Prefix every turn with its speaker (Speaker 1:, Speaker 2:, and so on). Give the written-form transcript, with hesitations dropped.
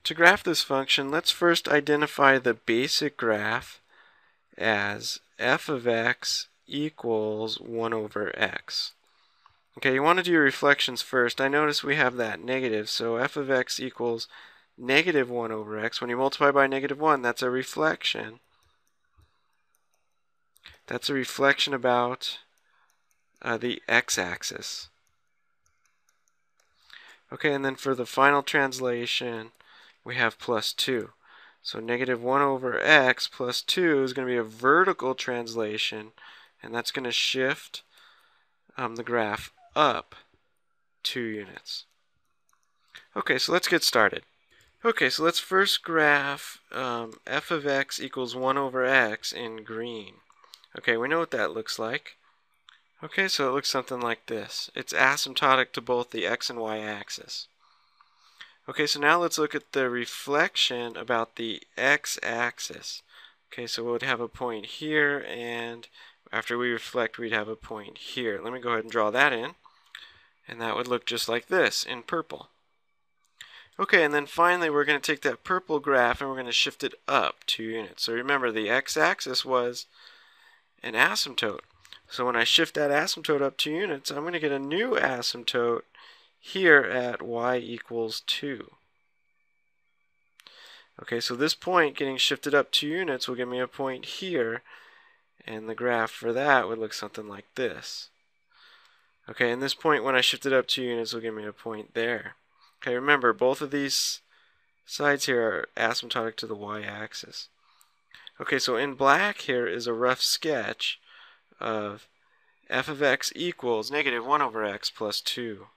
Speaker 1: To graph this function, let's first identify the basic graph as f of x equals 1 over x. Okay, you want to do your reflections first. I notice we have that negative, so f of x equals negative 1 over x. When you multiply by negative 1, that's a reflection. That's a reflection about the x-axis. Okay, and then for the final translation, we have plus 2. So negative 1 over x plus 2 is going to be a vertical translation, and that's going to shift the graph up 2 units. Okay, so let's get started. Okay, so let's first graph f of x equals 1 over x in green. Okay, we know what that looks like. Okay, so it looks something like this. It's asymptotic to both the x and y axis. Okay, so now let's look at the reflection about the x-axis. Okay, so we would have a point here, and after we reflect, we'd have a point here. Let me go ahead and draw that in, and that would look just like this in purple. Okay, and then finally we're going to take that purple graph and we're going to shift it up 2 units. So remember, the x-axis was an asymptote. So when I shift that asymptote up 2 units, I'm going to get a new asymptote here at y equals 2. Okay, so this point getting shifted up 2 units will give me a point here, and the graph for that would look something like this. Okay, and this point when I shift it up 2 units will give me a point there. Okay, remember, both of these sides here are asymptotic to the y-axis. Okay, so in black here is a rough sketch of f of x equals negative 1 over x plus 2.